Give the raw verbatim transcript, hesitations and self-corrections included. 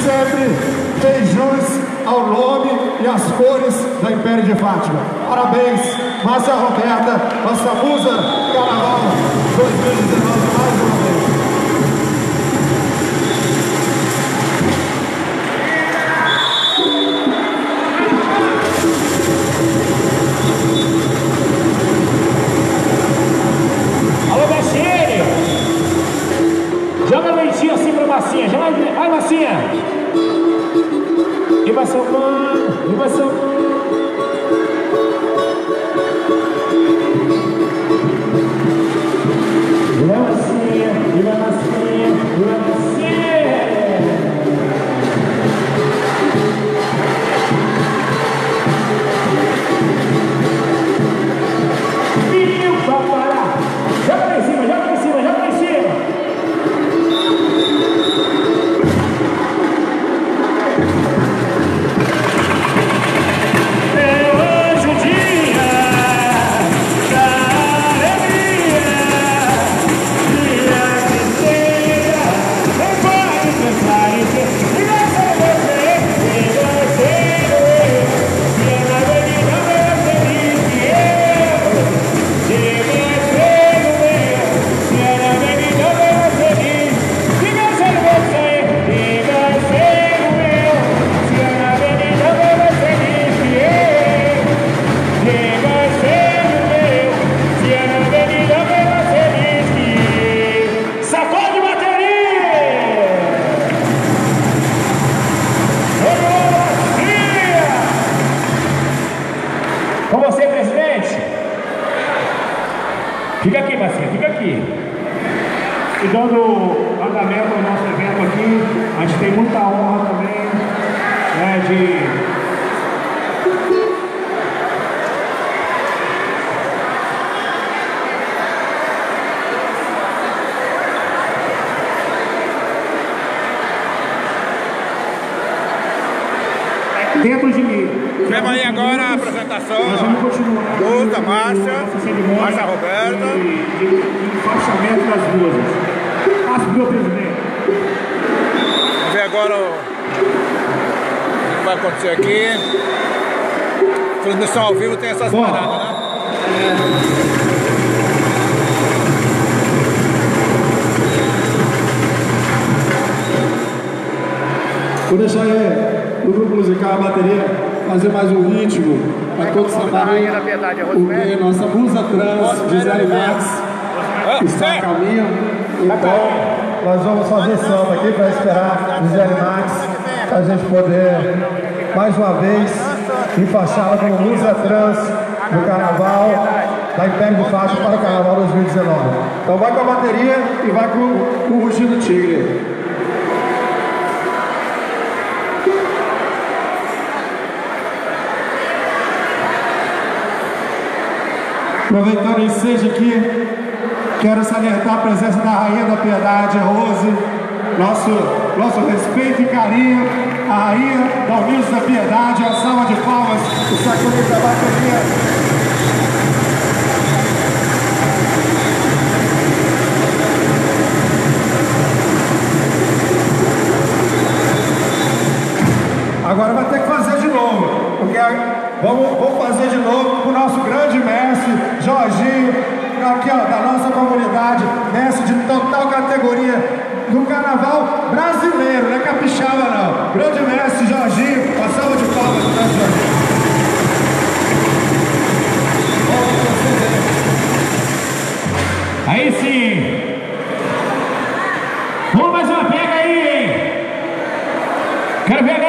sempre fez jus ao nome e às cores da Império de Fátima. Parabéns, Márcia Roberta, nossa musa Carnaval dois mil e dezenove, mais uma vez. Alô, Bacinha! Joga lentinho assim pra Bacinha, joga, vai, Bacinha! E vai seu mano, e vai seu mano. E vai Bacinha, e vai Bacinha, e vai Bacinha! E o papai! Joga lá em cima, joga lá em cima, joga lá em cima! Com você, presidente. Fica aqui, Bacinha, fica aqui. E dando andamento ao nosso evento aqui, a gente tem muita honra também, né, de... dentro de mim. Vemos aí agora a apresentação do da Márcia, Márcia Roberta. De, de, de enfaixamento das musas. Passo pro meu presidente. Vamos ver agora o que vai acontecer aqui. Transmissão ao vivo tem essas paradas, né? Vou deixar aí no grupo musical a bateria fazer mais um ritmo para todos saberem o que nossa musa trans, Gisele Max, está a caminho. Então, nós vamos fazer samba aqui para esperar Gisele Max, para a gente poder, mais uma vez, enfaixá-la como musa trans do Carnaval, da Império de Fátima para o Carnaval dois mil e dezenove. Então vai com a bateria e vai com, com o rugido tigre. Aproveitando o ensejo aqui, quero salientar a presença da Rainha da Piedade, a Rose, nosso, nosso respeito e carinho, a Rainha da Unidos da Piedade, uma salva de palmas, o sacrifício da bateria. Agora vai ter que fazer de novo, porque vamos, vamos fazer de novo com o nosso grande mestre, Jorginho, aqui ó, da nossa comunidade, mestre de total categoria do Carnaval brasileiro, não é capixaba não. Grande mestre, Jorginho, uma salva de palmas do mestre Jorginho. Aí sim! Vamos mais uma pega aí, hein? Quero ver a